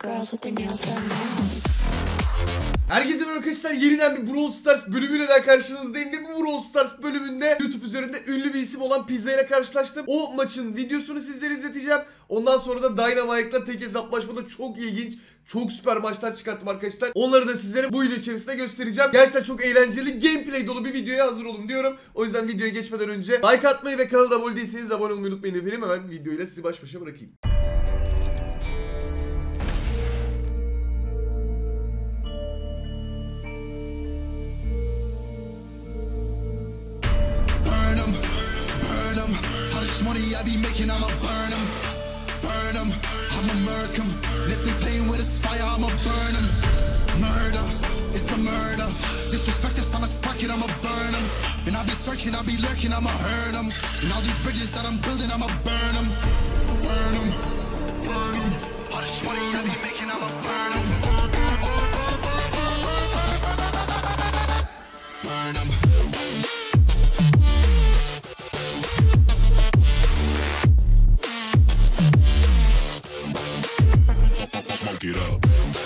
Herkese merhaba arkadaşlar, yeniden bir Brawl Stars bölümüyle daha karşınızdayım ve bu Brawl Stars bölümünde YouTube üzerinde ünlü bir isim olan Pizza ile karşılaştım. O maçın videosunu sizlere izleteceğim. Ondan sonra da Dynamite'la tek hesaplaşmada çok ilginç, çok süper maçlar çıkarttım arkadaşlar. Onları da sizlere bu video içerisinde göstereceğim. Gerçekten çok eğlenceli, gameplay dolu bir videoya hazır olun diyorum. O yüzden videoya geçmeden önce like atmayı ve kanala abone değilseniz abone olmayı unutmayın efendim. Hemen videoyla sizi baş başa bırakayım. Money I be making, I'ma burn them, I'ma murk them. If they playing with this fire, I'ma burn them. Murder, it's a murder. Disrespect us, I'ma spark it, I'ma burn them. And I be searching, I be lurking, I'ma hurt them. And all these bridges that I'm building, I'ma burn them. Burn them, burn them. All this money I be making, I'ma burn them. Burn them. Get up.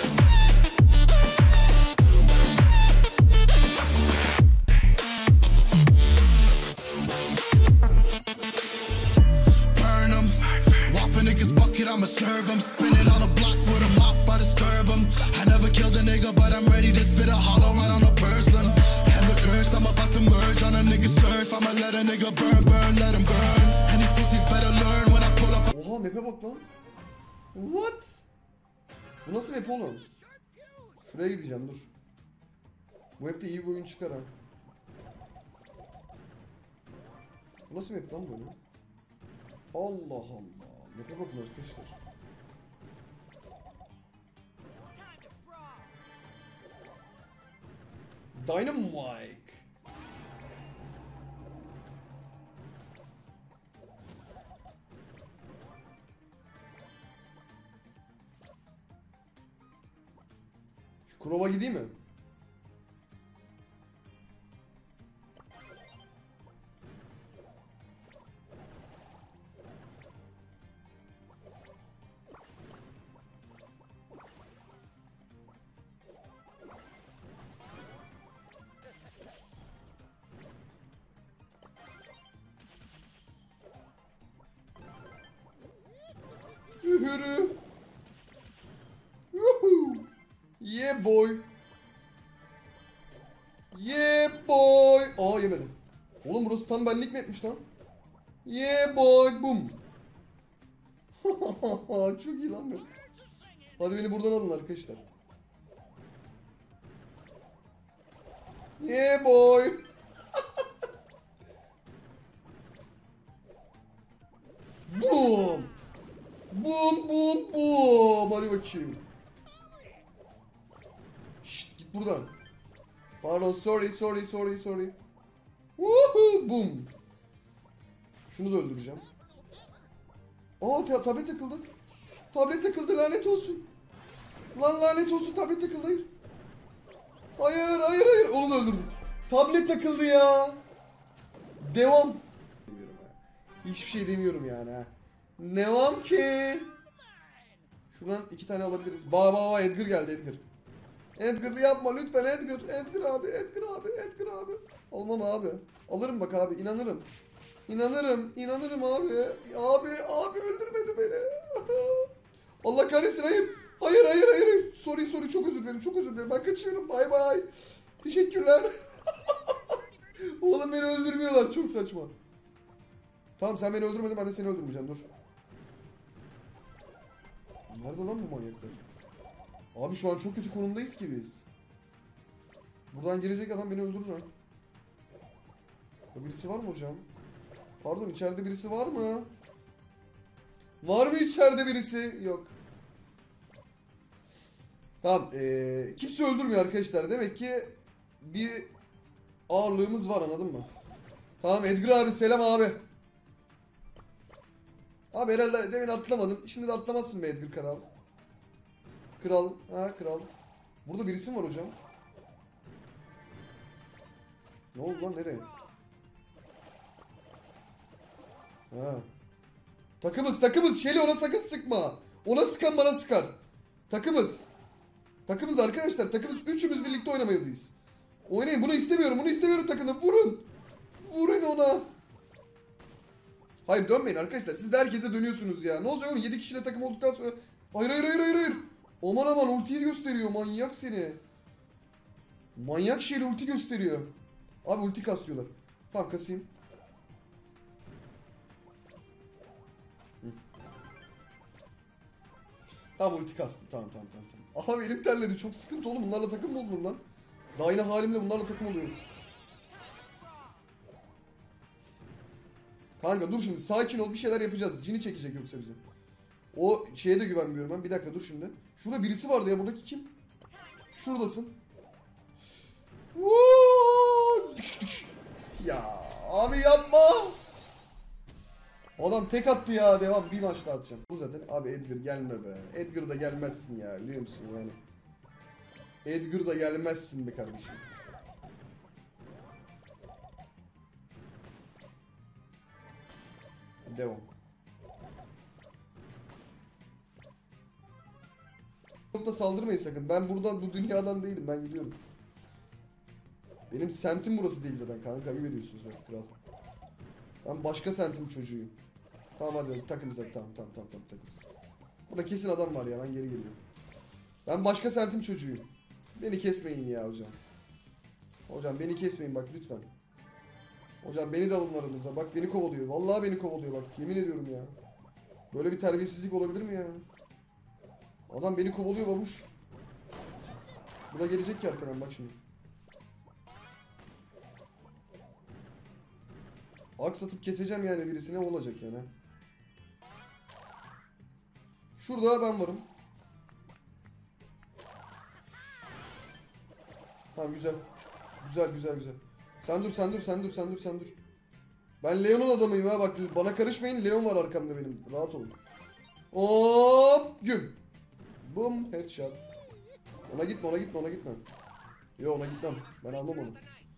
Burn them. Whop a nigga's bucket, I'ma serve him. Spinning on a block with a mop, I disturb him. I never killed a nigga, but I'm ready to spit a hollow right on a person. And the curse, I'm about to merge on a nigga's turf. I'ma let a nigga burn, burn, let him burn. And these pussies better learn when I pull up. Oha, map'e bak lan. What? Bu nasıl map oğlum? Şuraya gideceğim, dur. Bu map'te iyi bir oyun çıkar ha. Bu nasıl map lan böyle? Allah Allah. Map'e bakın arkadaşlar. Dynamite. Kurova gideyim mi? Yürü. Yuhu. Yeah boy. Yeah boy. Aa, yemedim. Oğlum burası tam benlik mi etmiş lan? Yeah boy boom. Çok iyi lan bu. Hadi beni buradan alın arkadaşlar. Yeah boy. Boom. Boom boom boom. Hadi bakayım. Şşt, git buradan. Pardon, sorry. Woohoo, boom. Şunu da öldüreceğim. Aa, tablet takıldı. Tablet takıldı, lanet olsun. Lan lanet olsun, tablet takıldı. Hayır. Onu da öldürdüm. Tablet takıldı ya. Devam. Hiçbir şey demiyorum yani ha. Devam ki. Şuradan 2 tane alabiliriz. Baba Edgar geldi, Edgar. Edgar yapma lütfen, Edgar abi. Olmam abi. Alırım bak abi, inanırım. İnanırım abi. Abi öldürmedi beni. Allah kahretsin, hayır. Sorry, çok özür dilerim. Ben kaçıyorum, bye. Teşekkürler. Oğlum beni öldürmüyorlar, çok saçma. Tamam, sen beni öldürmedin, ben de seni öldürmeyeceğim, dur. Nerede lan bu manyaklar? Abi şu an çok kötü konumdayız ki biz. Buradan gelecek adam beni öldürür ha. Birisi var mı hocam? Pardon, içeride birisi var mı? Var mı içeride birisi? Yok. Tamam, kimse öldürmüyor arkadaşlar. Demek ki bir ağırlığımız var, anladın mı? Tamam Edgar abi, selam abi. Abi herhalde demin atlamadın. Şimdi de atlamazsın be Edgar Kral. Kral. Burada birisi mi var hocam? Ne oldu lan, nereye? Ha. Takımız. Şeli, ona sakın sıkma. Ona sıkan bana sıkar. Takımız. Takımız arkadaşlar. Takımız. Üçümüz birlikte oynamalıyız. Oynayın. Bunu istemiyorum. Bunu istemiyorum takımda. Vurun. Vurun ona. Hayır dönmeyin arkadaşlar. Siz de herkese dönüyorsunuz ya. Ne olacak oğlum? 7 kişiyle takım olduktan sonra. Hayır hayır hayır hayır hayır. Aman aman ultiyi gösteriyor. Manyak seni. Manyak şeyle ulti gösteriyor. Abi ulti kaslıyorlar. Tamam kasayım. Hı. Tamam ulti kastım. Tamam. Aha elim terledi. Çok sıkıntı oğlum. Bunlarla takım mı olur lan? Daha yine halimle bunlarla takım oluyorum. Kanka dur şimdi. Sakin ol. Bir şeyler yapacağız. Cini çekecek yoksa bize. O şeye de güvenmiyorum ben. Bir dakika dur şimdi. Şurada birisi vardı ya. Buradaki kim? Şuradasın. Ya abi yapma. Adam tek attı ya. Devam. Bir maç daha atacağım. Bu zaten. Abi Edgar gelme be. Edgar da gelmezsin ya. Biliyor musun yani. Edgar da gelmezsin be kardeşim. Devam. Çok da saldırmayın sakın. Ben buradan bu dünyadan değilim. Ben gidiyorum. Benim semtim burası değil zaten kanka. Ayıp ediyorsunuz bak kral. Ben başka semtin çocuğuyum. Tamam hadi takımız hadi tamam takımız. Burada kesin adam var ya ben geri geliyorum. Ben başka semtim çocuğuyum. Beni kesmeyin ya hocam. Hocam beni kesmeyin bak lütfen. Hocam beni de alın aranıza. Bak beni kovalıyor. Vallahi beni kovalıyor bak. Yemin ediyorum ya. Böyle bir terbiyesizlik olabilir mi ya? Adam beni kovalıyor babuş. Bu da gelecek ki arkadan bak şimdi. Aks atıp keseceğim yani birisine olacak yani. Şurada ben varım. Tamam güzel. Güzel. Sen dur. Ben Leon'un adamıyım ha bak bana karışmayın. Leon var arkamda benim. Rahat olun. Hop güm. Boom headshot. Ona gitme. Yo ona gitmem. Ben almam onu.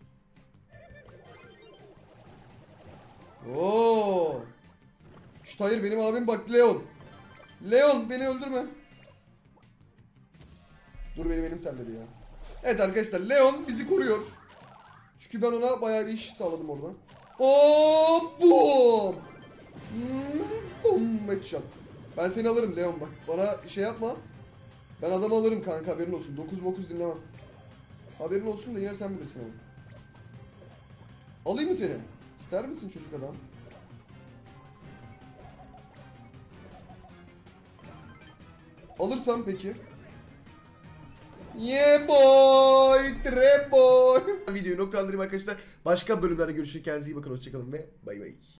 Oo. Şşt hayır benim abim bak Leon. Leon beni öldürme. Dur benim elim terledi ya. Evet arkadaşlar Leon bizi koruyor. Çünkü ben ona bayağı bir iş sağladım orada. Hop boom. Boom headshot. Ben seni alırım Leon bak. Bana şey yapma. Ben adamı alırım kanka haberin olsun. 9 dinlemem. Haberin olsun da yine sen bilirsin onu. Alayım mı seni? İster misin çocuk adam? Alırsam peki. Yeah boy, trap boy. Videoyu noktalandırayım arkadaşlar. Başka bölümlerde görüşürüz. Kendinize iyi bakın. Hoşçakalın ve bay bay.